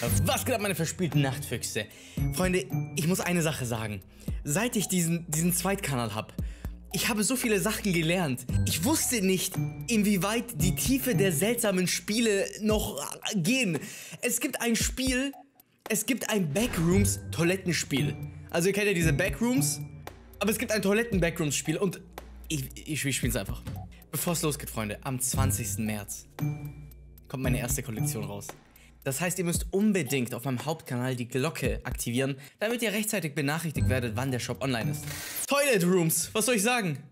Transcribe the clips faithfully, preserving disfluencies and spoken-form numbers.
Was geht ab, meine verspielten Nachtfüchse? Freunde, ich muss eine Sache sagen. Seit ich diesen, diesen Zweitkanal habe, ich habe so viele Sachen gelernt. Ich wusste nicht, inwieweit die Tiefe der seltsamen Spiele noch gehen. Es gibt ein Spiel, es gibt ein Backrooms-Toilettenspiel. Also ihr kennt ja diese Backrooms, aber es gibt ein Toiletten-Backrooms-Spiel und ich, ich, ich spiele es einfach. Bevor es losgeht, Freunde, am zwanzigsten März kommt meine erste Kollektion raus. Das heißt, ihr müsst unbedingt auf meinem Hauptkanal die Glocke aktivieren, damit ihr rechtzeitig benachrichtigt werdet, wann der Shop online ist. Toilet Rooms, was soll ich sagen?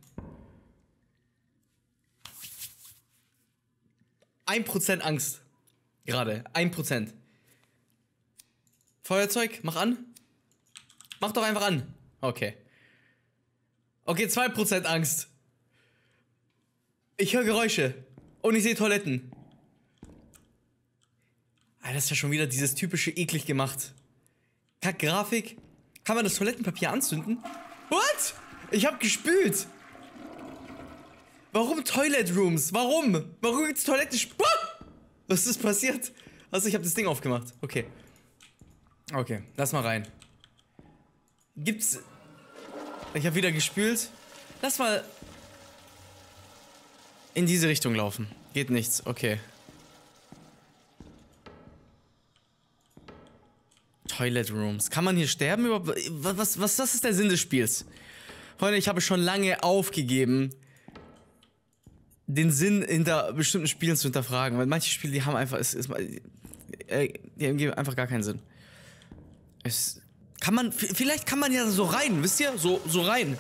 ein Prozent Angst. Gerade, ein Prozent. Feuerzeug, mach an. Mach doch einfach an. Okay. Okay, zwei Prozent Angst. Ich höre Geräusche. Und ich sehe Toiletten. Ah, das ist ja schon wieder dieses typische eklig gemacht. Kack-Grafik. Kann man das Toilettenpapier anzünden? What? Ich hab gespült. Warum Toilet Rooms? Warum? Warum gibt's Toiletten? Was ist passiert? Also ich habe das Ding aufgemacht. Okay. Okay, lass mal rein. Gibt's... Ich habe wieder gespült. Lass mal... in diese Richtung laufen. Geht nichts, okay. Toilet Rooms. Kann man hier sterben? Was, was, was, was ist der Sinn des Spiels? Freunde, ich habe schon lange aufgegeben, den Sinn hinter bestimmten Spielen zu hinterfragen. Weil manche Spiele, die haben einfach... Es, es, äh, die geben einfach gar keinen Sinn. Es... Kann man... Vielleicht kann man ja so rein, wisst ihr? So, so rein.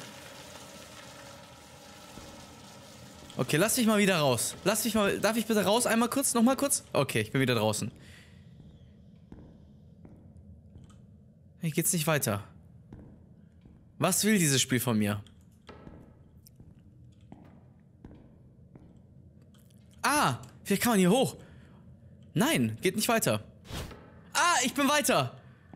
Okay, lass dich mal wieder raus. Lass dich mal... Darf ich bitte raus? Einmal kurz? Nochmal kurz? Okay, ich bin wieder draußen. Hier geht's nicht weiter. Was will dieses Spiel von mir? Ah, vielleicht kann man hier hoch. Nein, geht nicht weiter. Ah, ich bin weiter.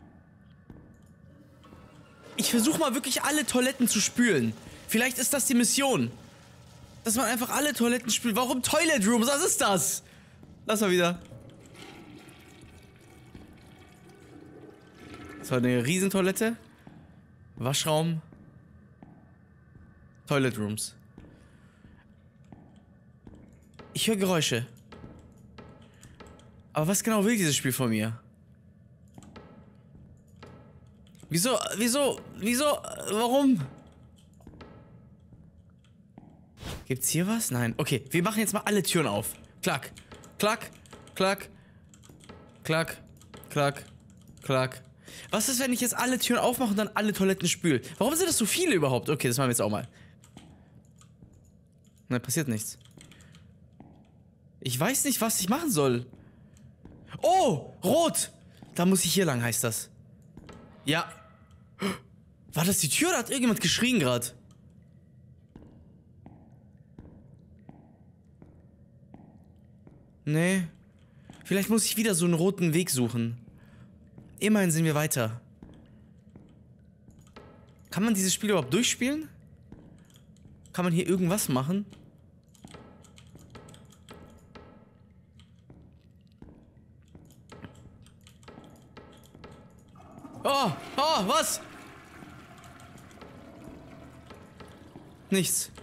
Ich versuche mal wirklich alle Toiletten zu spülen. Vielleicht ist das die Mission. Dass man einfach alle Toiletten spült. Warum Toilet Rooms? Was ist das? Lass mal wieder. Das war eine Riesentoilette. Waschraum. Toilet Rooms. Ich höre Geräusche. Aber was genau will dieses Spiel von mir? Wieso? Wieso? Wieso? Warum? Gibt's hier was? Nein. Okay, wir machen jetzt mal alle Türen auf. Klack. Klack. Klack. Klack. Klack. Klack. Was ist, wenn ich jetzt alle Türen aufmache und dann alle Toiletten spüle? Warum sind das so viele überhaupt? Okay, das machen wir jetzt auch mal. Nein, passiert nichts. Ich weiß nicht, was ich machen soll. Oh, rot. Da muss ich hier lang, heißt das. Ja. War das die Tür? Da hat irgendjemand geschrien gerade. Nee. Vielleicht muss ich wieder so einen roten Weg suchen. Immerhin sind wir weiter. Kann man dieses Spiel überhaupt durchspielen? Kann man hier irgendwas machen? Oh, oh, was? Nichts.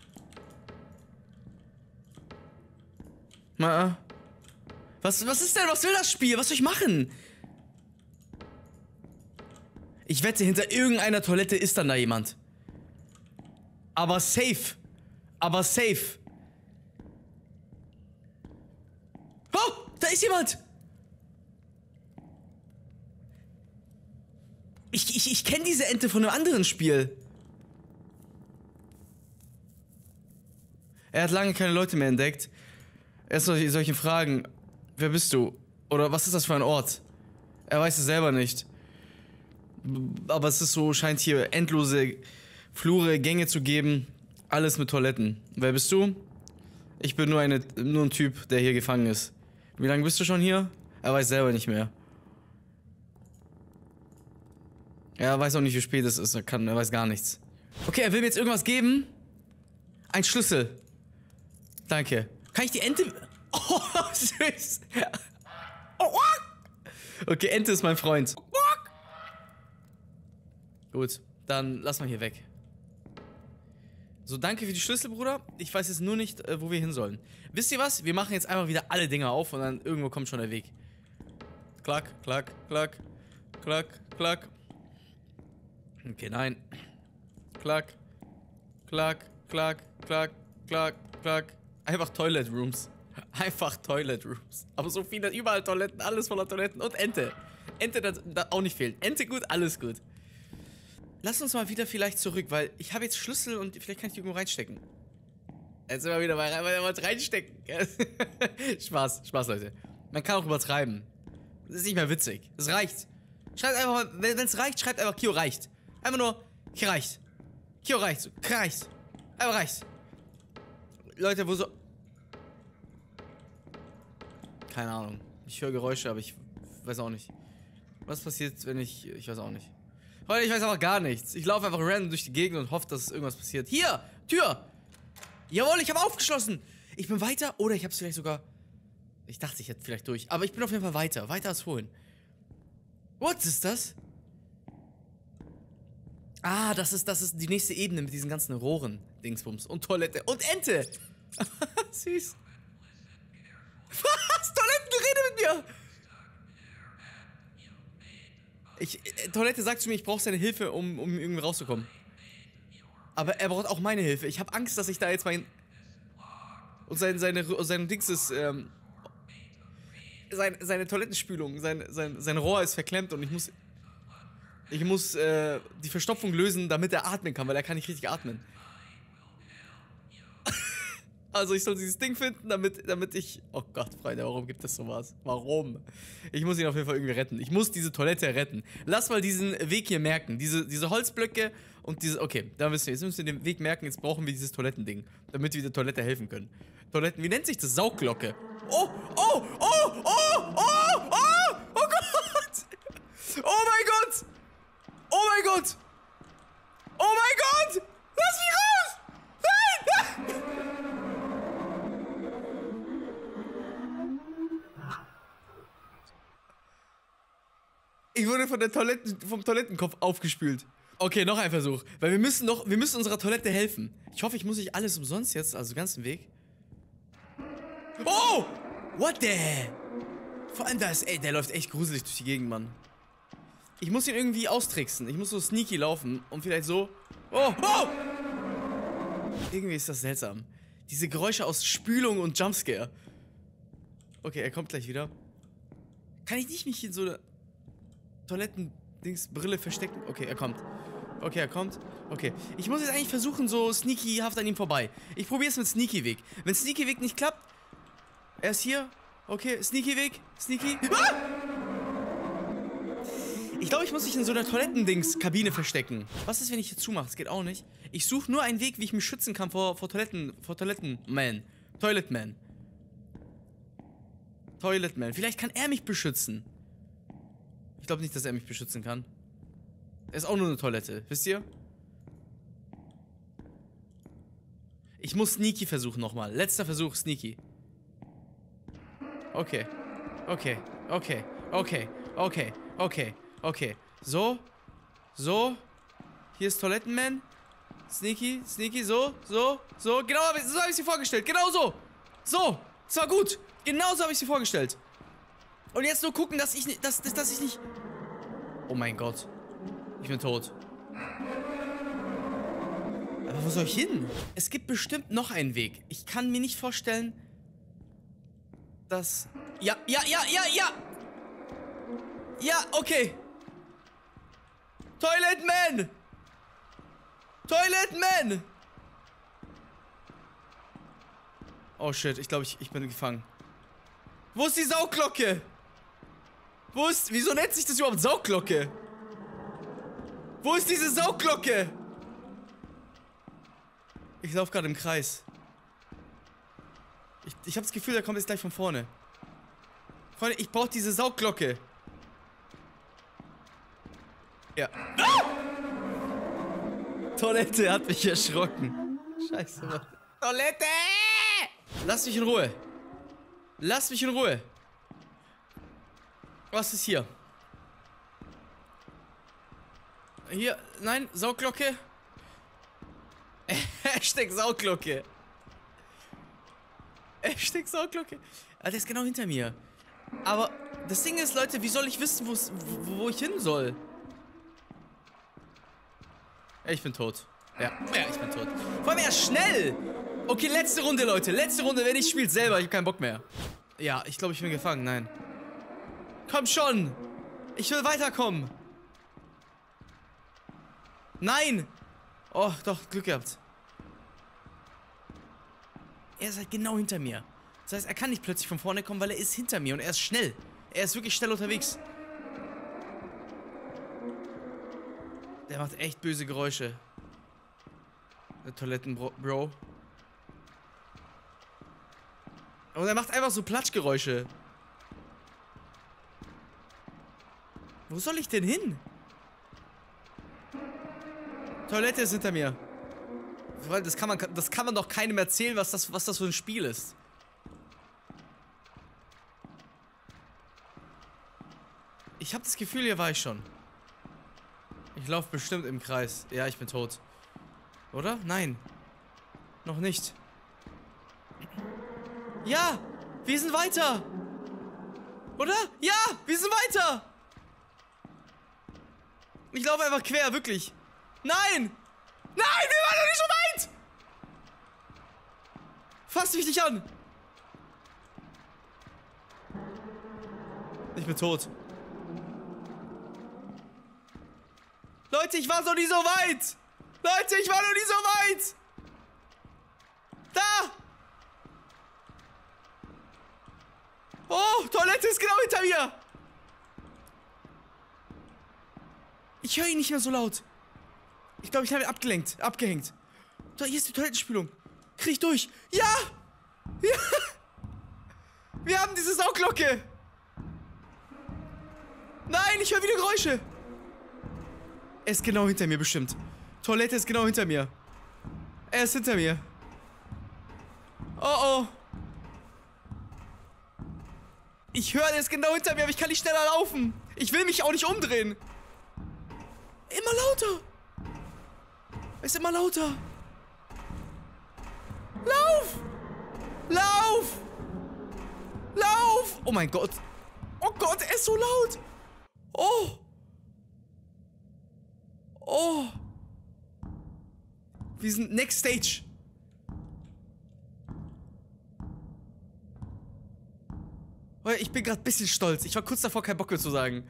Na, was, was ist denn? Was will das Spiel? Was soll ich machen? Ich wette, hinter irgendeiner Toilette ist dann da jemand. Aber safe. Aber safe. Oh, da ist jemand. Ich, ich, ich kenne diese Ente von einem anderen Spiel. Er hat lange keine Leute mehr entdeckt. Erst solche, solche Fragen. Wer bist du? Oder was ist das für ein Ort? Er weiß es selber nicht. Aber es ist so, scheint hier endlose Flure, Gänge zu geben. Alles mit Toiletten. Wer bist du? Ich bin nur, eine, nur ein Typ, der hier gefangen ist. Wie lange bist du schon hier? Er weiß selber nicht mehr. Er weiß auch nicht, wie spät es ist. Er, kann, er weiß gar nichts. Okay, er will mir jetzt irgendwas geben. Ein Schlüssel. Danke. Kann ich die Ente... Oh, süß. Oh, Okay, Ente ist mein Freund. Gut, dann lass mal hier weg. So, danke für die Schlüssel, Bruder. Ich weiß jetzt nur nicht, äh, wo wir hin sollen. Wisst ihr was? Wir machen jetzt einfach wieder alle Dinger auf und dann irgendwo kommt schon der Weg. Klack, klack, klack, klack, klack. Okay, nein. Klack, klack, klack, klack, klack, klack. Einfach Toilet Rooms. Einfach Toilet Rooms. Aber so viele, überall Toiletten, alles voller Toiletten. Und Ente. Ente darf da auch nicht fehlen. Ente gut, alles gut. Lass uns mal wieder vielleicht zurück, weil ich habe jetzt Schlüssel und vielleicht kann ich die irgendwo reinstecken. Jetzt immer wieder mal reinstecken. Spaß, Spaß, Leute. Man kann auch übertreiben. Das ist nicht mehr witzig. Es reicht. Schreibt einfach mal, wenn es reicht, schreibt einfach Kio reicht. Einfach nur, Kio reicht. Kio reicht. Reicht. Einfach reicht. Leute, wo so... Keine Ahnung. Ich höre Geräusche, aber ich weiß auch nicht. Was passiert, wenn ich... Ich weiß auch nicht. Leute, ich weiß aber gar nichts. Ich laufe einfach random durch die Gegend und hoffe, dass irgendwas passiert. Hier! Tür! Jawohl, ich habe aufgeschlossen! Ich bin weiter oder ich habe es vielleicht sogar... Ich dachte, ich hätte vielleicht durch. Aber ich bin auf jeden Fall weiter. Weiter als vorhin. Was ist das? Ah, das ist, das ist die nächste Ebene mit diesen ganzen Rohren. Dingsbums. Und Toilette. Und Ente! Süß. Was? Toiletten, rede mit mir! Ich, äh, Toilette sagt zu mir, ich brauche seine Hilfe, um, um irgendwie rauszukommen. Aber er braucht auch meine Hilfe. Ich habe Angst, dass ich da jetzt mein... Und sein, seine, sein Dings ist, ähm... Sein, seine Toilettenspülung, sein, sein, sein Rohr ist verklemmt und ich muss... Ich muss, äh, die Verstopfung lösen, damit er atmen kann, weil er kann nicht richtig atmen. Also ich soll dieses Ding finden, damit, damit ich... Oh Gott, Freunde, warum gibt es sowas? Warum? Ich muss ihn auf jeden Fall irgendwie retten. Ich muss diese Toilette retten. Lass mal diesen Weg hier merken. Diese, diese Holzblöcke und diese... Okay, da müssen wir, jetzt müssen wir den Weg merken. Jetzt brauchen wir dieses Toilettending, damit wir der Toilette helfen können. Toiletten... Wie nennt sich das? Saugglocke. Oh, oh, oh, oh, oh, oh, oh Gott! Oh mein Gott! Oh mein Gott! Oh mein Gott! Lass mich raus! Nein! Ich wurde von der Toiletten, vom Toilettenkopf aufgespült. Okay, noch ein Versuch. Weil wir müssen noch, wir müssen unserer Toilette helfen. Ich hoffe, ich muss nicht alles umsonst jetzt, also den ganzen Weg. Oh! What the? Vor allem da ist, ey, der läuft echt gruselig durch die Gegend, Mann. Ich muss ihn irgendwie austricksen. Ich muss so sneaky laufen und vielleicht so... Oh! Oh! Irgendwie ist das seltsam. Diese Geräusche aus Spülung und Jumpscare. Okay, er kommt gleich wieder. Kann ich nicht mich in so eine Toiletten-Dings-Brille verstecken? Okay, er kommt. Okay, er kommt. Okay. Ich muss jetzt eigentlich versuchen, so sneaky-haft an ihm vorbei. Ich probiere es mit Sneaky-Weg. Wenn Sneaky-Weg nicht klappt... Er ist hier. Okay, Sneaky-Weg. Sneaky. Ah! Ich glaube, ich muss mich in so einer Toilettendings-Kabine verstecken. Was ist, wenn ich hier zumache? Das geht auch nicht. Ich suche nur einen Weg, wie ich mich schützen kann vor, vor Toiletten... Vor Toilettenman. Toiletman. Toiletman. Vielleicht kann er mich beschützen. Ich glaube nicht, dass er mich beschützen kann. Er ist auch nur eine Toilette. Wisst ihr? Ich muss Sneaky versuchen nochmal. Letzter Versuch, Sneaky. Okay. Okay. Okay. Okay. Okay. Okay. Okay. So. So. Hier ist Toilettenman. Sneaky. Sneaky. So. So. So. Genau so habe ich sie vorgestellt. Genau so. So. Das war gut. Genau so habe ich sie vorgestellt. Und jetzt nur gucken, dass ich nicht... Dass, dass, dass ich nicht... Oh mein Gott. Ich bin tot. Aber wo soll ich hin? Es gibt bestimmt noch einen Weg. Ich kann mir nicht vorstellen, dass... Ja, ja, ja, ja, ja! Ja, okay. Toiletman! Toiletman! Oh shit, ich glaube, ich, ich bin gefangen. Wo ist die Saugglocke? Wo ist... Wieso nennt sich das überhaupt Saugglocke? Wo ist diese Saugglocke? Ich laufe gerade im Kreis. Ich, ich habe das Gefühl, der kommt jetzt gleich von vorne. Freunde, ich brauche diese Saugglocke. Ja. Ah! Toilette hat mich erschrocken. Scheiße, Mann. Toilette! Lass mich in Ruhe. Lass mich in Ruhe. Was ist hier? Hier, nein, Sauglocke. Hashtag Sauglocke. Hashtag Sauglocke. Ah, der ist genau hinter mir. Aber das Ding ist, Leute, wie soll ich wissen, wo, wo ich hin soll? Ich bin tot. Ja, ja, ich bin tot. Vor allem er ist schnell. Okay, letzte Runde, Leute. Letzte Runde, wenn ich spiele selber. Ich hab keinen Bock mehr. Ja, ich glaube, ich bin gefangen. Nein. Komm schon. Ich will weiterkommen. Nein. Oh, doch, Glück gehabt. Er ist halt genau hinter mir. Das heißt, er kann nicht plötzlich von vorne kommen, weil er ist hinter mir und er ist schnell. Er ist wirklich schnell unterwegs. Der macht echt böse Geräusche. Der Toilettenbro. Und er macht einfach so Platschgeräusche. Wo soll ich denn hin? Toilette ist hinter mir. Das kann man, das kann man doch keinem erzählen, was das, was das für ein Spiel ist. Ich habe das Gefühl, hier war ich schon. Ich laufe bestimmt im Kreis. Ja, ich bin tot. Oder? Nein. Noch nicht. Ja! Wir sind weiter! Oder? Ja! Wir sind weiter! Ich laufe einfach quer, wirklich. Nein! Nein! Wir waren noch nicht so weit! Fass mich nicht an! Ich bin tot. Leute, ich war noch nie so weit! Leute, ich war noch nie so weit! Da! Oh, Toilette ist genau hinter mir! Ich höre ihn nicht mehr so laut. Ich glaube, ich habe ihn abgelenkt, abgehängt. So, hier ist die Toilettenspülung. Krieg ich durch. Ja! Ja! Wir haben diese Sauglocke! Nein, ich höre wieder Geräusche! Er ist genau hinter mir bestimmt. Toilette ist genau hinter mir. Er ist hinter mir. Oh oh. Ich höre, er ist genau hinter mir, aber ich kann nicht schneller laufen. Ich will mich auch nicht umdrehen. Immer lauter. Er ist immer lauter. Lauf! Lauf! Lauf! Oh mein Gott. Oh Gott, er ist so laut. Oh. Oh. Wir sind next stage. Ich bin gerade ein bisschen stolz. Ich war kurz davor, kein Bock mehr zu sagen.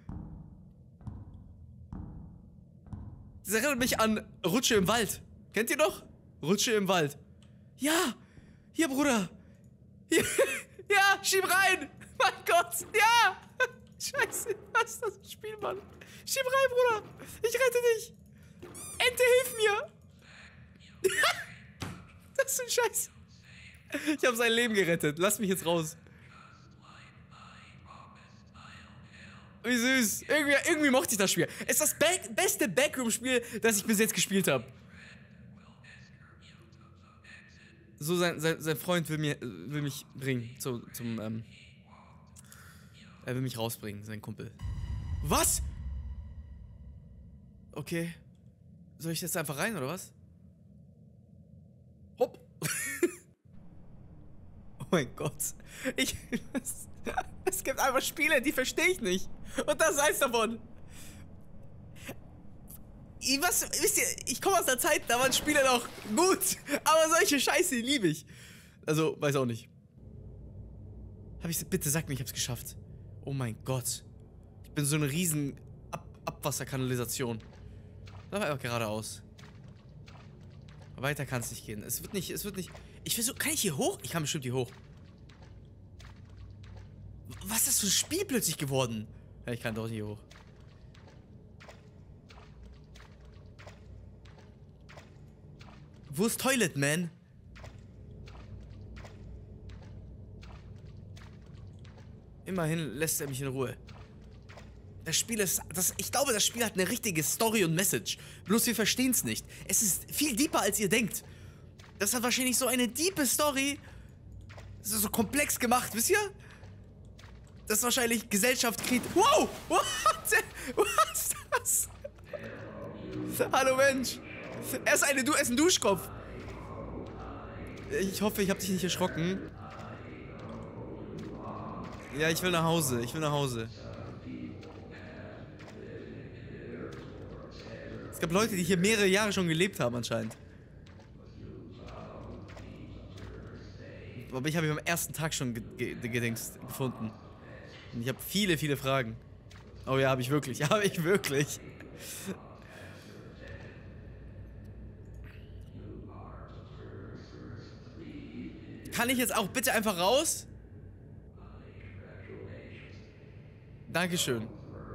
Das erinnert mich an Rutsche im Wald. Kennt ihr noch? Rutsche im Wald. Ja. Hier, Bruder. Hier. Ja, schieb rein. Mein Gott. Ja. Scheiße. Was ist das für ein Spiel, Mann? Schieb rein, Bruder. Ich rette dich. Ente, hilf mir. Das ist ein Scheiß. Ich habe sein Leben gerettet. Lass mich jetzt raus. Wie süß. Irgendwie, irgendwie mochte ich das Spiel. Es ist das Back beste Backroom-Spiel, das ich bis jetzt gespielt habe. So, sein, sein, sein Freund will, mir, will mich bringen. Zu, zum, ähm... Er will mich rausbringen, sein Kumpel. Was? Okay. Soll ich jetzt einfach rein, oder was? Hopp. Oh mein Gott. Ich... Es, es gibt einfach Spiele, die verstehe ich nicht. Und das ist eins davon. Ich, was, wisst ihr, ich komme aus der Zeit, da waren Spiele noch gut. Aber solche Scheiße liebe ich. Also, weiß auch nicht. Hab ich... Bitte sag mir, ich hab's geschafft. Oh mein Gott. Ich bin so eine riesen Ab Abwasserkanalisation. Lauf einfach geradeaus. Weiter kann es nicht gehen. Es wird nicht, es wird nicht... Ich versuche... Kann ich hier hoch? Ich kann bestimmt hier hoch. Was ist das für ein Spiel plötzlich geworden? Ja, ich kann doch hier hoch. Wo ist Toilet Man? Immerhin lässt er mich in Ruhe. Das Spiel ist... Das, ich glaube, das Spiel hat eine richtige Story und Message. Bloß wir verstehen es nicht. Es ist viel deeper, als ihr denkt. Das hat wahrscheinlich so eine diepe Story. Das ist so komplex gemacht, wisst ihr? Das Das ist wahrscheinlich Gesellschaft kriegt. Wow! What? Was ist das? Hallo Mensch. Er ist, eine, er ist ein Duschkopf. Ich hoffe, ich habe dich nicht erschrocken. Ja, ich will nach Hause. Ich will nach Hause. Es gab Leute, die hier mehrere Jahre schon gelebt haben anscheinend. Aber ich habe ihn am ersten Tag schon gedingst gefunden. Und ich habe viele, viele Fragen. Oh ja, habe ich wirklich. Ja, habe ich wirklich. Kann ich jetzt auch bitte einfach raus? Dankeschön.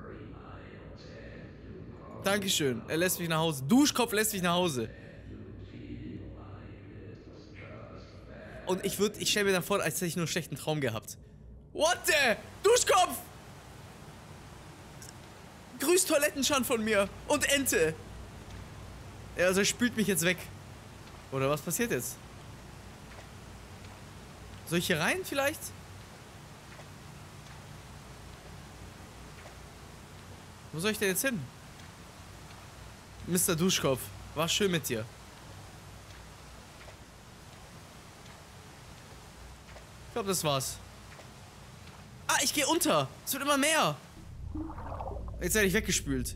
Dankeschön. Er lässt mich nach Hause. Duschkopf lässt mich nach Hause. Und ich würde, ich stelle mir dann vor, als hätte ich nur einen schlechten Traum gehabt. What the? Duschkopf! Grüß Toilettenschand von mir. Und Ente. Ja, also er spült mich jetzt weg. Oder was passiert jetzt? Soll ich hier rein vielleicht? Wo soll ich denn jetzt hin? Mister Duschkopf, war schön mit dir. Ich glaube, das war's. Ah, ich gehe unter. Es wird immer mehr. Jetzt werde ich weggespült.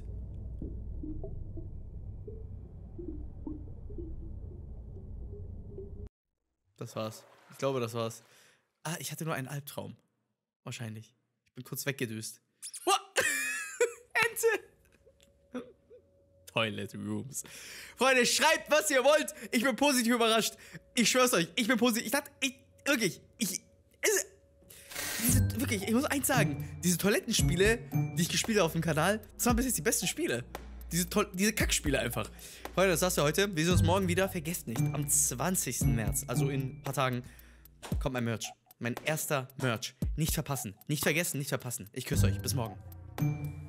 Das war's. Ich glaube, das war's. Ah, ich hatte nur einen Albtraum. Wahrscheinlich. Ich bin kurz weggedüst. What? Ente! Toilet Rooms. Freunde, schreibt, was ihr wollt. Ich bin positiv überrascht. Ich schwör's euch, ich bin positiv. Ich dachte, ich, wirklich, ich, es, diese, wirklich, ich muss eins sagen. Diese Toilettenspiele, die ich gespielt habe auf dem Kanal, das waren bis jetzt die besten Spiele. Diese, diese Kackspiele einfach. Freunde, das war's für heute. Wir sehen uns morgen wieder. Vergesst nicht, am zwanzigsten März, also in ein paar Tagen, kommt mein Merch. Mein erster Merch. Nicht verpassen. Nicht vergessen, nicht verpassen. Ich küsse euch. Bis morgen.